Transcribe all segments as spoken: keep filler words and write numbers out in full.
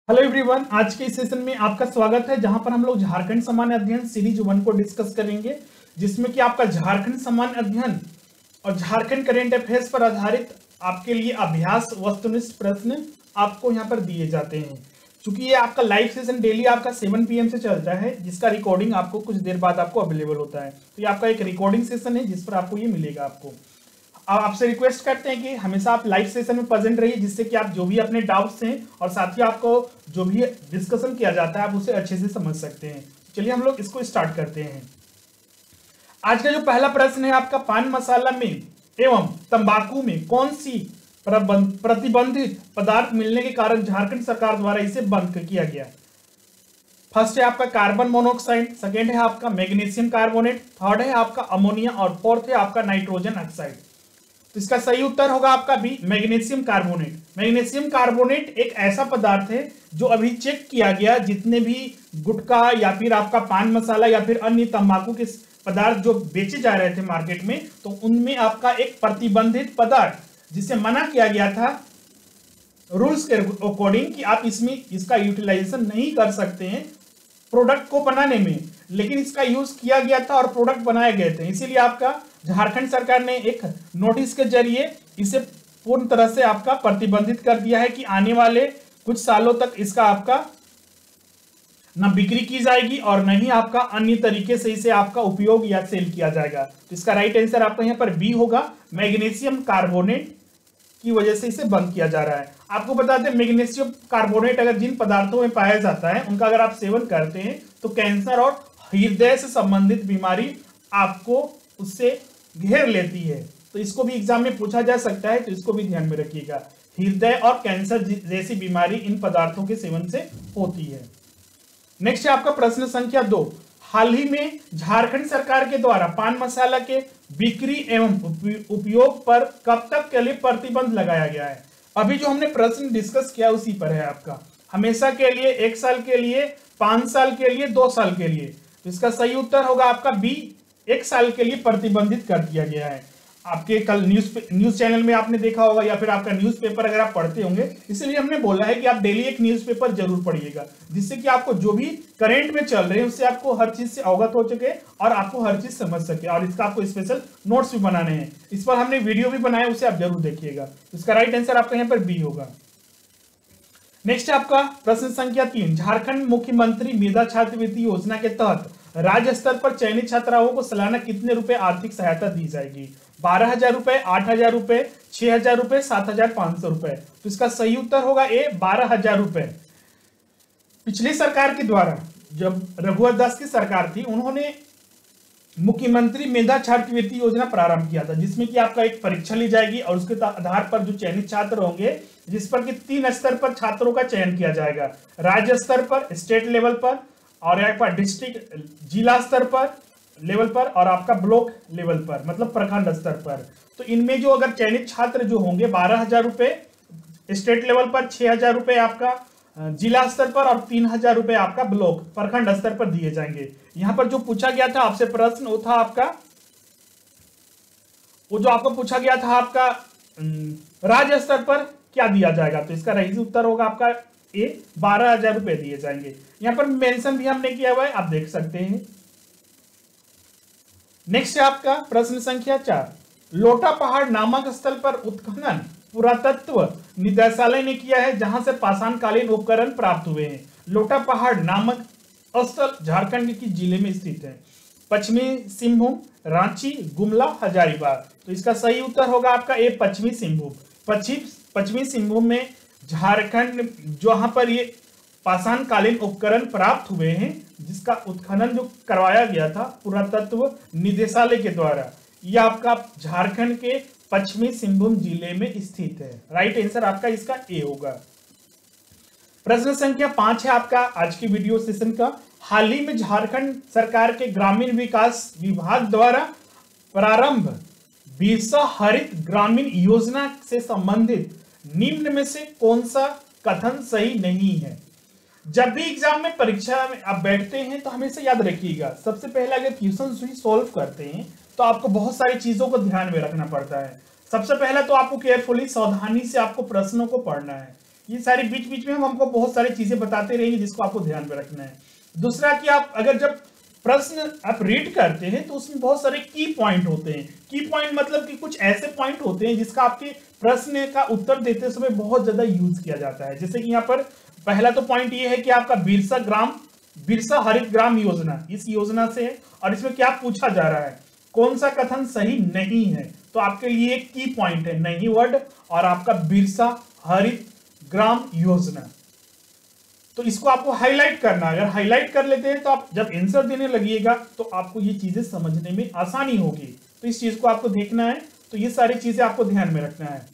Hello everyone, आज के इस सेशन में आपका स्वागत है जहां पर हम लोग झारखंड सामान्य अध्ययन सीरीज वन को डिस्कस करेंगे, जिसमें कि आपका झारखंड सामान्य अध्ययन और झारखंड करेंट अफेयर्स पर आधारित आपके लिए अभ्यास वस्तुनिष्ठ प्रश्न आपको यहां पर दिए जाते हैं। चूंकि ये आपका लाइव सेशन डेली आपका सेवन पी एम से चलता है, जिसका रिकॉर्डिंग आपको कुछ देर बाद आपको अवेलेबल होता है। तो ये आपका एक रिकॉर्डिंग सेशन है जिस पर आपको ये मिलेगा। आपको अब आपसे रिक्वेस्ट करते हैं कि हमेशा आप लाइव सेशन में प्रेजेंट रहिए, जिससे कि आप जो भी अपने डाउट्स हैं और साथ ही आपको जो भी डिस्कशन किया जाता है आप उसे अच्छे से समझ सकते हैं। चलिए हम लोग इसको स्टार्ट करते हैं। आज का जो पहला प्रश्न है आपका, पान मसाला में एवं तंबाकू में कौन सी प्रतिबंधित पदार्थ मिलने के कारण झारखंड सरकार द्वारा इसे बंद किया गया। फर्स्ट है आपका कार्बन मोनोऑक्साइड, सेकेंड है आपका मैग्नीशियम कार्बोनेट, थर्ड है आपका अमोनिया और फोर्थ है आपका नाइट्रोजन ऑक्साइड। तो इसका सही उत्तर होगा आपका B, magnesium carbonate. Magnesium carbonate एक ऐसा पदार्थ है जो अभी चेक किया गया, जितने भी गुटखा या फिर आपका पान मसाला या फिर अन्य तंबाकू के पदार्थ जो बेचे जा रहे थे मार्केट में, तो उनमें आपका एक प्रतिबंधित पदार्थ जिसे मना किया गया था रूल्स के अकॉर्डिंग कि आप इसमें इसका यूटिलाइजेशन नहीं कर सकते हैं प्रोडक्ट को बनाने में, लेकिन इसका यूज किया गया था और प्रोडक्ट बनाए गए थे। इसीलिए आपका झारखंड सरकार ने एक नोटिस के जरिए इसे पूर्ण तरह से आपका प्रतिबंधित कर दिया है कि आने वाले कुछ सालों तक इसका आपका न बिक्री की जाएगी और न ही आपका अन्य तरीके से इसे आपका उपयोग या सेल किया जाएगा। तो इसका राइट आंसर आपका यहाँ पर बी होगा, मैग्नीशियम कार्बोनेट की वजह से इसे बंद किया जा रहा है। आपको बता दें, मैग्नीशियम कार्बोनेट अगर जिन पदार्थों में पाया जाता है उनका अगर आप सेवन करते हैं तो कैंसर और हृदय से संबंधित बीमारी आपको उससे घेर लेती है। तो इसको भी एग्जाम में पूछा जा सकता है, तो इसको भी ध्यान में रखिएगा। हृदय और कैंसर जैसी बीमारी इन पदार्थों के सेवन से होती है। नेक्स्ट है आपका प्रश्न संख्या दो, हाल ही में झारखंड सरकार के द्वारा पान मसाला के बिक्री एवं उपयोग पर कब तक के लिए प्रतिबंध लगाया गया है। अभी जो हमने प्रश्न डिस्कस किया उसी पर है आपका, हमेशा के लिए, एक साल के लिए, पांच साल के लिए, दो साल के लिए। तो इसका सही उत्तर होगा आपका बी, एक साल के लिए प्रतिबंधित कर दिया गया है। आपके कल न्यूज न्यूज चैनल में आपने देखा होगा या फिर आपका न्यूज़पेपर अगर आप पढ़ते होंगे, इसलिए हमने बोला है कि आप डेली एक न्यूज़पेपर जरूर पढ़िएगा, जिससे कि आपको जो भी करंट में चल रहे हैं उससे आपको हर चीज से अवगत हो सके और आपको हर चीज समझ सके। और इसका आपको स्पेशल नोट्स भी बनाने हैं, इस पर हमने वीडियो भी बनाया, उसे आप जरूर देखिएगा। इसका राइट आंसर आपका यहाँ पर बी होगा। नेक्स्ट है आपका प्रश्न संख्या तीन, झारखंड मुख्यमंत्री मेधा छात्रवृत्ति योजना के तहत राज्य स्तर पर चयनित छात्राओं को सालाना कितने रुपए आर्थिक सहायता दी जाएगी। बारह हजार रुपए, आठ हजार रुपए, छह हजार रुपए, सात हजार पांच सौ रुपए। तो इसका सही उत्तर होगा ए, बारह हजार रुपए। पिछली सरकार के द्वारा, जब रघुवर दास की सरकार थी, उन्होंने मुख्यमंत्री मेधा छात्रवृत्ति योजना प्रारंभ किया था, जिसमें कि आपका एक परीक्षा ली जाएगी और उसके आधार पर जो चयनित छात्र होंगे, जिस पर कि तीन स्तर पर छात्रों का चयन किया जाएगा, राज्य स्तर पर, स्टेट लेवल पर और यहाँ पर डिस्ट्रिक्ट जिला स्तर पर लेवल पर और आपका ब्लॉक लेवल पर, मतलब प्रखंड स्तर पर। तो इनमें जो अगर चयनित छात्र जो होंगे, बारह हजार रुपए स्टेट लेवल पर, छह हजार रुपए आपका जिला स्तर पर और तीन हजार रुपए आपका ब्लॉक प्रखंड स्तर पर दिए जाएंगे। यहां पर जो पूछा गया था आपसे प्रश्न, वो था आपका वो जो आपको पूछा गया था आपका राज्य स्तर पर क्या दिया जाएगा। तो इसका सही उत्तर होगा आपका ए, बारह हजार रुपए दिए जाएंगे। यहां पर मेंशन भी हमने किया हुआ है, आप देख सकते हैं। नेक्स्ट है आपका प्रश्न संख्या चार, लोटा पहाड़ नामक स्थल पर उत्खनन पुरातत्व निदेशालय ने किया है, जहां से पाषाण कालीन उपकरण प्राप्त हुए हैं। लोटा पहाड़ नामक स्थल झारखंड की जिले में स्थित है, पश्चिमी सिंहभूम, रांची, गुमला, हजारीबाग। तो इसका सही उत्तर होगा आपका ए, पश्चिमी सिंहभूम। पश्चिम पश्चिमी सिंहभूम में झारखंड जहां पर ये पाषाण कालीन उपकरण प्राप्त हुए हैं, जिसका उत्खनन जो करवाया गया था पुरातत्व निदेशालय के द्वारा, यह आपका झारखंड के पश्चिमी सिंहभूम जिले में स्थित है। राइट आंसर आपका इसका ए होगा। प्रश्न संख्या पांच है आपका आज की वीडियो सेशन का, हाल ही में झारखंड सरकार के ग्रामीण विकास विभाग द्वारा प्रारंभ बिरसा हरित ग्रामीण योजना से संबंधित निम्न में से कौन सा कथन सही नहीं है। जब भी एग्जाम में परीक्षा में आप बैठते हैं तो हमेशा याद रखिएगा, सबसे पहले अगर क्वेश्चन भी सॉल्व करते हैं तो आपको बहुत सारी चीजों को ध्यान में रखना पड़ता है। सबसे पहले तो आपको केयरफुली, सावधानी से आपको प्रश्नों को पढ़ना है। ये सारी बीच बीच में हम हमको बहुत सारी चीजें बताते रहेंगे जिसको आपको ध्यान में रखना है। दूसरा कि आप अगर जब प्रश्न आप रीड करते हैं तो उसमें बहुत सारे की पॉइंट होते हैं। की पॉइंट मतलब कि कुछ ऐसे पॉइंट होते हैं जिसका आपके प्रश्न का उत्तर देते समय बहुत ज्यादा यूज किया जाता है। जैसे कि यहाँ पर पहला तो पॉइंट ये है कि आपका बिरसा ग्राम बिरसा हरित ग्राम योजना इस योजना से है, और इसमें क्या पूछा जा रहा है, कौन सा कथन सही नहीं है। तो आपके लिए एक की पॉइंट है नहीं वर्ड और आपका बिरसा हरित ग्राम योजना। तो इसको आपको हाईलाइट करना है। अगर हाईलाइट कर लेते हैं तो आप जब आंसर देने लगिएगा तो आपको ये चीजें समझने में आसानी होगी। तो इस चीज को आपको देखना है। तो ये सारी चीजें आपको ध्यान में रखना है।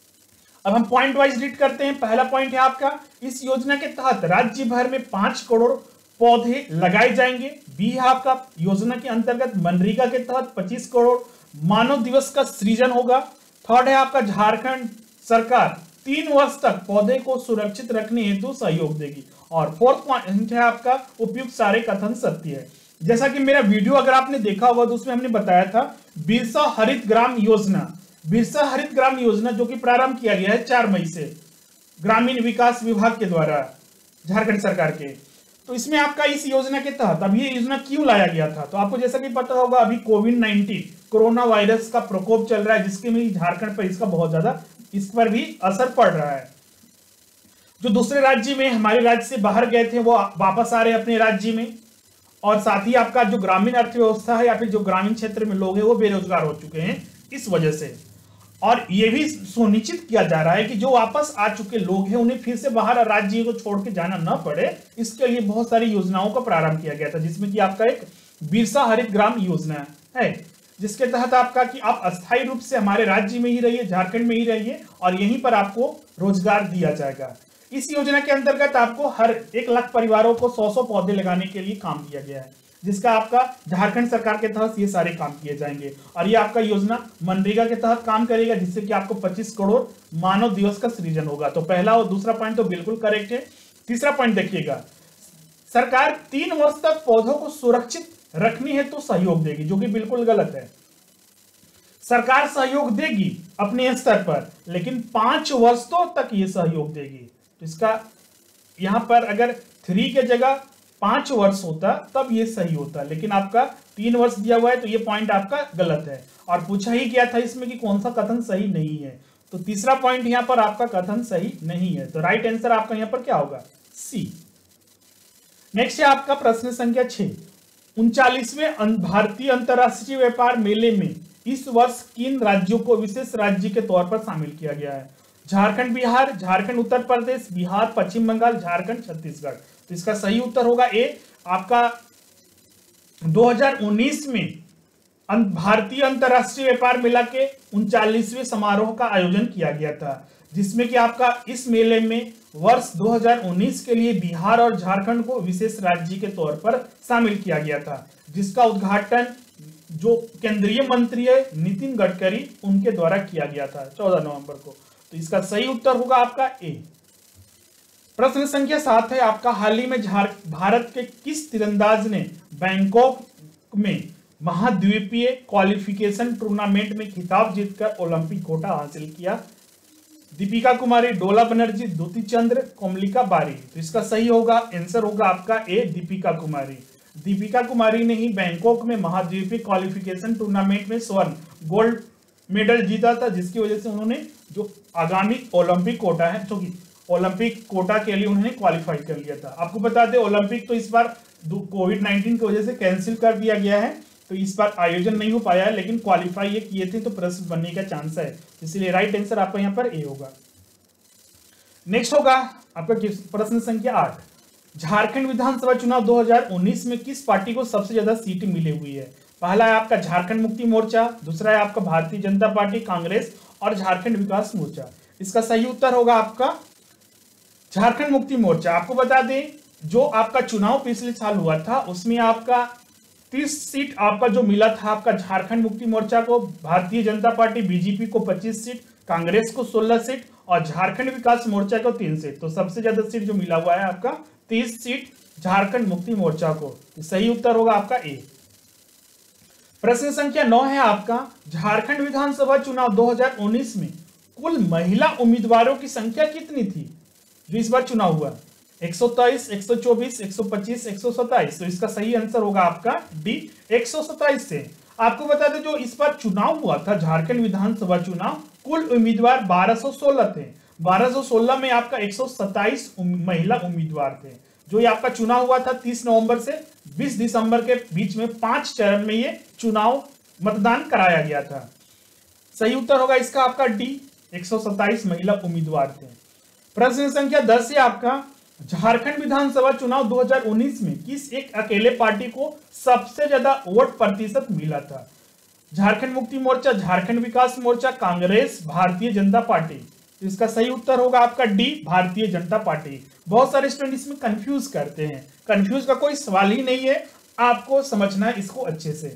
अब हम पॉइंट वाइज रीड करते हैं। पहला पॉइंट है आपका, इस योजना के तहत राज्य भर में पांच करोड़ पौधे लगाए जाएंगे। बी है आपका, योजना के अंतर्गत मनरेगा के तहत पच्चीस करोड़ मानव दिवस का सृजन होगा। थर्ड है आपका, झारखंड सरकार तीन वर्ष तक पौधे को सुरक्षित रखने हेतु सहयोग देगी। और फोर्थ पॉइंट है आपका, उपयुक्त सारे कथन सत्य है। जैसा कि मेरा वीडियो अगर आपने देखा होगा तो उसमें हमने बताया था बिरसा हरित ग्राम योजना। बिरसा हरित ग्राम योजना जो कि प्रारंभ किया गया है चार मई से ग्रामीण विकास विभाग के द्वारा झारखंड सरकार के। तो इसमें आपका इस योजना के तहत अब ये योजना क्यों लाया गया था, तो आपको जैसा कि पता होगा अभी कोविड नाइनटीन कोरोना वायरस का प्रकोप चल रहा है, जिसके में झारखंड पर इसका बहुत ज्यादा इस पर भी असर पड़ रहा है। जो दूसरे राज्य में हमारे राज्य से बाहर गए थे वो वापस आ रहे हैं अपने राज्य में, और साथ ही आपका जो ग्रामीण अर्थव्यवस्था है या फिर जो ग्रामीण क्षेत्र में लोग हैं वो बेरोजगार हो चुके हैं इस वजह से। और ये भी सुनिश्चित किया जा रहा है कि जो वापस आ चुके लोग हैं उन्हें फिर से बाहर राज्य को छोड़ के जाना न पड़े, इसके लिए बहुत सारी योजनाओं का प्रारंभ किया गया था, जिसमें कि आपका एक बिरसा हरित ग्राम योजना है, जिसके तहत आपका कि आप अस्थायी रूप से हमारे राज्य में ही रहिए, झारखंड में ही रहिए और यहीं पर आपको रोजगार दिया जाएगा। इस योजना के अंतर्गत आपको हर एक लाख परिवारों को सौ सौ पौधे लगाने के लिए काम किया गया है, जिसका आपका झारखंड सरकार के तहत ये सारे काम किए जाएंगे। और ये आपका योजना मनरेगा के तहत काम करेगा, जिससे कि आपको पच्चीस करोड़ मानव दिवस का सृजन होगा। तो पहला और दूसरा पॉइंट तो बिल्कुल करेक्ट है। तीसरा पॉइंट देखिएगा, सरकार तीन वर्ष तक पौधों को सुरक्षित रखनी है तो सहयोग देगी, जो कि बिल्कुल गलत है। सरकार सहयोग देगी अपने स्तर पर, लेकिन पांच वर्षों तक ये सहयोग देगी। तो इसका यहां पर अगर थ्री के जगह पांच वर्ष होता तब ये सही होता, लेकिन आपका तीन वर्ष दिया हुआ है तो ये पॉइंट आपका गलत है। और पूछा ही गया था इसमें कि कौन सा कथन सही नहीं है, तो तीसरा पॉइंट यहां पर आपका कथन सही नहीं है। तो राइट आंसर आपका यहां पर क्या होगा, सी। नेक्स्ट है आपका प्रश्न संख्या छह, उनचालीसवें भारतीय अंतरराष्ट्रीय व्यापार मेले में इस वर्ष किन राज्यों को विशेष राज्य के तौर पर शामिल किया गया है। झारखंड बिहार, झारखंड उत्तर प्रदेश, बिहार पश्चिम बंगाल, झारखंड छत्तीसगढ़। तो इसका सही उत्तर होगा ए, आपका दो हज़ार उन्नीस में भारतीय अंतरराष्ट्रीय व्यापार मेला के उनचालीसवें समारोह का आयोजन किया गया था, जिसमें कि आपका इस मेले में वर्ष दो हज़ार उन्नीस के लिए बिहार और झारखंड को विशेष राज्य के तौर पर शामिल किया गया था, जिसका उद्घाटन जो केंद्रीय मंत्री है नितिन गडकरी उनके द्वारा किया गया था चौदह नवंबर को। तो इसका सही उत्तर होगा आपका ए। प्रश्न संख्या सात है आपका, हाल ही में भारत के किस तीरंदाज ने बैंकॉक में महाद्वीपीय क्वालिफिकेशन टूर्नामेंट में खिताब जीतकर ओलंपिक कोटा हासिल किया। दीपिका कुमारी, डोला बनर्जी, द्युति चंद्र, कोमलिका बारी। तो इसका सही होगा आंसर होगा आपका ए, दीपिका कुमारी। दीपिका कुमारी ने ही बैंकॉक में महाद्वीपीय क्वालिफिकेशन टूर्नामेंट में स्वर्ण गोल्ड मेडल जीता था, जिसकी वजह से उन्होंने जो आगामी ओलंपिक कोटा है, जो कि ओलंपिक कोटा के लिए उन्होंने क्वालिफाई कर लिया था। आपको बता दें ओलंपिक तो इस बार कोविड नाइनटीन की वजह से कैंसिल कर दिया गया है, तो इस बार आयोजन नहीं हो पाया है, लेकिन क्वालिफाई ये किए थे तो प्रश्न बनने का चांस है, इसलिए राइट आंसर आपका यहाँ पर ए होगा। नेक्स्ट होगा आपका प्रश्न संख्या आठ, झारखंड विधानसभा चुनाव दो हज़ार उन्नीस में किस पार्टी को सबसे ज्यादा सीटें मिली हुई है। पहला है आपका झारखंड मुक्ति मोर्चा, दूसरा है आपका भारतीय जनता पार्टी, कांग्रेस और झारखंड विकास मोर्चा। इसका सही उत्तर होगा आपका झारखंड मुक्ति मोर्चा। आपको बता दें जो आपका चुनाव पिछले साल हुआ था उसमें आपका तीस सीट आपका जो मिला था आपका झारखंड मुक्ति मोर्चा को, भारतीय जनता पार्टी बीजेपी को पच्चीस सीट, कांग्रेस को सोलह सीट और झारखंड विकास मोर्चा को तीन सीट। तो सबसे ज्यादा सीट जो मिला हुआ है आपका तीस सीट झारखंड मुक्ति मोर्चा को। सही उत्तर होगा आपका ए। प्रश्न संख्या नौ है आपका, झारखंड विधानसभा चुनाव दो हज़ार उन्नीस में कुल महिला उम्मीदवारों की संख्या कितनी थी। जो इस बार चुनाव हुआ, एक सौ तेईस, एक सौ चौबीस, एक सौ पच्चीस, एक सौ सत्ताईस। तो इसका सही आंसर होगा आपका डी एक सौ सत्ताईस से। आपको बता दें जो इस बार चुनाव हुआ था झारखंड विधानसभा चुनाव, कुल उम्मीदवार बारह सौ सोलह थे। बारह सौ सोलह में आपका एक सौ सत्ताईस महिला उम्मीदवार थे। जो ये आपका चुनाव हुआ था तीस नवंबर से बीस दिसंबर के बीच में पांच चरण में ये चुनाव मतदान कराया गया था। सही उत्तर होगा इसका आपका डी, एक सौ सत्ताईस महिला उम्मीदवार थे। प्रश्न संख्या दस है आपका, झारखंड विधानसभा चुनाव दो हज़ार उन्नीस में किस एक अकेले पार्टी को सबसे ज्यादा वोट प्रतिशत मिला था? झारखंड मुक्ति मोर्चा, झारखंड विकास मोर्चा, कांग्रेस, भारतीय जनता पार्टी। तो इसका सही उत्तर होगा आपका डी, भारतीय जनता पार्टी। बहुत सारे स्टूडेंट इसमें कंफ्यूज करते हैं, कंफ्यूज का कोई सवाल ही नहीं है, आपको समझना है इसको अच्छे से।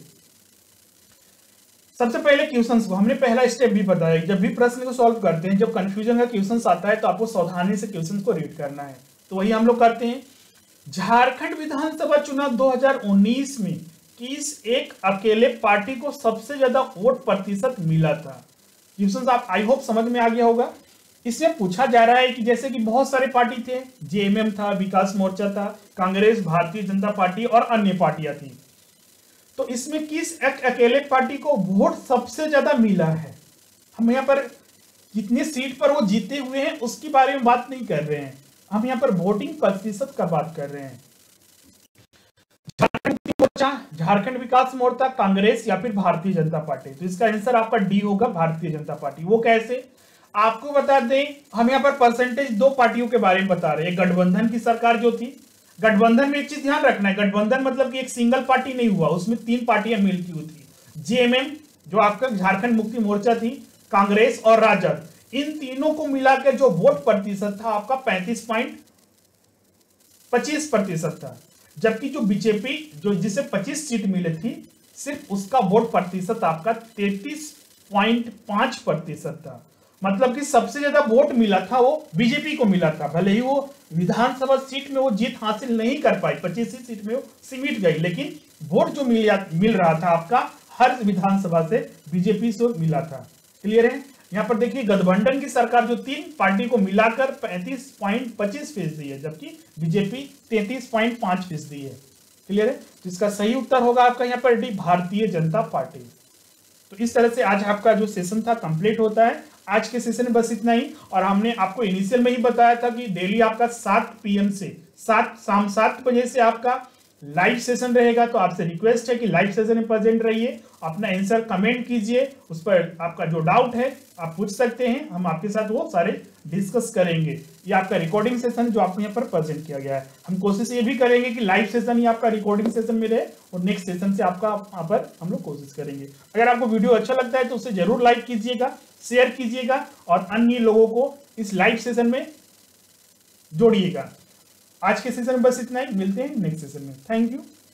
सबसे पहले क्वेश्चंस को हमने पहला स्टेप भी बताया, जब भी प्रश्न को सॉल्व करते हैं, जब कंफ्यूजन का क्वेश्चन आता है तो आपको सावधानी से क्वेश्चन को रीड करना है। तो वही हम लोग करते हैं। झारखंड विधानसभा चुनाव दो हज़ार उन्नीस में किस एक अकेले पार्टी को सबसे ज्यादा वोट प्रतिशत मिला था? क्वेश्चन आप आई होप समझ में आ गया होगा। इसमें पूछा जा रहा है कि जैसे कि बहुत सारे पार्टी थे, जेएमएम था, विकास मोर्चा था, कांग्रेस, भारतीय जनता पार्टी और अन्य पार्टियां थी। तो इसमें किस एक अकेले पार्टी को वोट सबसे ज्यादा मिला है? हम यहाँ पर कितनी सीट पर वो जीते हुए हैं उसके बारे में बात नहीं कर रहे हैं, हम यहाँ पर वोटिंग प्रतिशत का बात कर रहे हैं। झारखंड मोर्चा, झारखंड विकास मोर्चा, कांग्रेस या फिर भारतीय जनता पार्टी। तो इसका आंसर आपका डी होगा, भारतीय जनता पार्टी। वो कैसे? आपको बता दें, हम यहाँ पर परसेंटेज दो पार्टियों के बारे में बता रहे हैं। गठबंधन की सरकार जो थी, गठबंधन में एक चीज ध्यान रखना है, गठबंधन मतलब कि एक सिंगल पार्टी नहीं हुआ, उसमें तीन पार्टियां मिलती हुई थी। जेएमएम जो आपका झारखंड मुक्ति मोर्चा थी, कांग्रेस और राजद, इन तीनों को मिलाकर जो वोट प्रतिशत था आपका पैंतीस पॉइंट पच्चीस प्रतिशत था। जबकि जो बीजेपी जो जिसे पच्चीस सीट मिली थी, सिर्फ उसका वोट प्रतिशत आपका तैंतीस पॉइंट पांच प्रतिशत था। मतलब कि सबसे ज्यादा वोट मिला था वो बीजेपी को मिला था। भले ही वो विधानसभा सीट में वो जीत हासिल नहीं कर पाई, पच्चीस सीट में वो सिमट गई, लेकिन वोट जो मिल मिल रहा था आपका हर विधानसभा से बीजेपी से मिला था। क्लियर है? यहाँ पर देखिए गठबंधन की सरकार जो तीन पार्टी को मिलाकर पैंतीस पॉइंट पच्चीस फीसदी है, जबकि बीजेपी तैंतीस पॉइंट पांच फीसदी है। क्लियर है? तो इसका सही उत्तर होगा आपका यहाँ पर डी, भारतीय जनता पार्टी। तो इस तरह से आज आपका जो सेशन था कंप्लीट होता है। आज के सेशन में बस इतना ही, और हमने आपको इनिशियल में ही बताया था कि डेली आपका सात पी एम से सात शाम सात बजे से आपका लाइव सेशन रहेगा। तो आपसे रिक्वेस्ट है कि लाइव सेशन में प्रेजेंट रहिए, अपना आंसर कमेंट कीजिए, उस पर आपका जो डाउट है आप पूछ सकते हैं, हम आपके साथ वो सारे डिस्कस करेंगे। ये आपका रिकॉर्डिंग सेशन जो आपको यहाँ पर प्रेजेंट किया गया है, हम कोशिश ये भी करेंगे कि लाइव सेशन ही आपका रिकॉर्डिंग सेशन में रहे और नेक्स्ट सेशन से आपका यहाँ पर हम लोग कोशिश करेंगे। अगर आपको वीडियो अच्छा लगता है तो उसे जरूर लाइक कीजिएगा, शेयर कीजिएगा और अन्य लोगों को इस लाइव सेशन में जोड़िएगा। आज के सेशन में बस इतना ही, मिलते हैं नेक्स्ट सेशन में। Thank you.